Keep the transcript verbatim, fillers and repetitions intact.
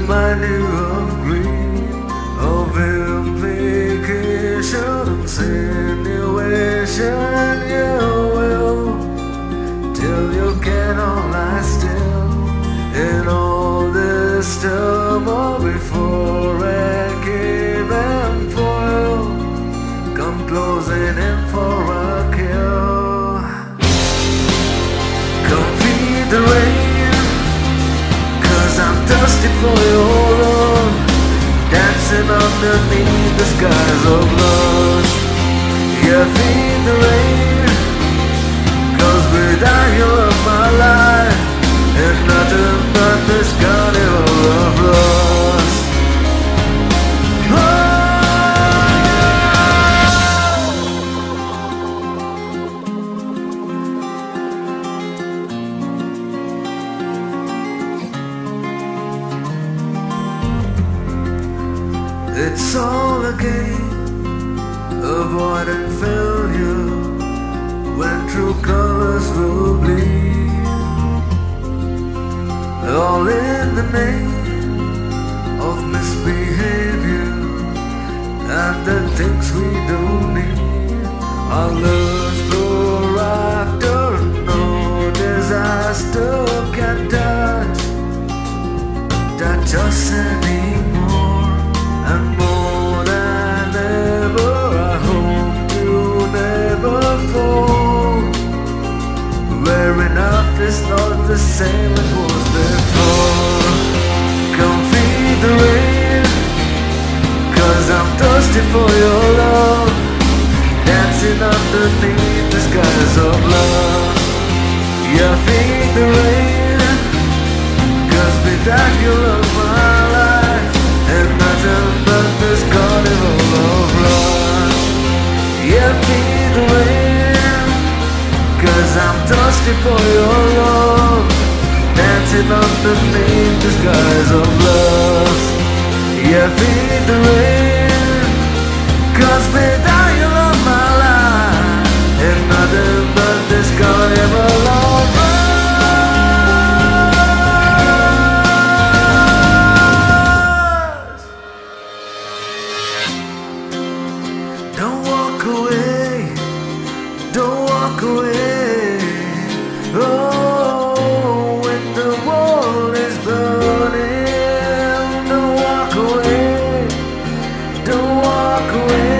remind you of green, of implications, insinuation. You will till you cannot lie still in all this turmoil before it came and foil. Come closing in for a kill. Come feed the rain, 'cause I'm thirsty for your love, dancing underneath the skies of love. Yeah, feed the rain, 'cause without you of my life, and nothing but this carnival of loss. It's all a game, avoiding failure when true colors will bleed. All in the name of misbehavior and the things we don't need. Our love's for after, no disaster can touch, touch us anymore. And more than ever, I hope you never fall, where enough is not the same it was before. Come feed the rain, 'cause I'm thirsty for your love, dancing underneath the skies of love. Yeah, feed the rain, 'cause without you love my life, and nothing but this carnival of loss. Yeah, feed the rain, 'cause I'm thirsty for your love, dancing underneath the skies of love. Yeah, feed the rain, 'cause without you love my life, and nothing but this carnival of loss. Don't walk away, don't walk away. Oh, when the world is burning, don't walk away, don't walk away.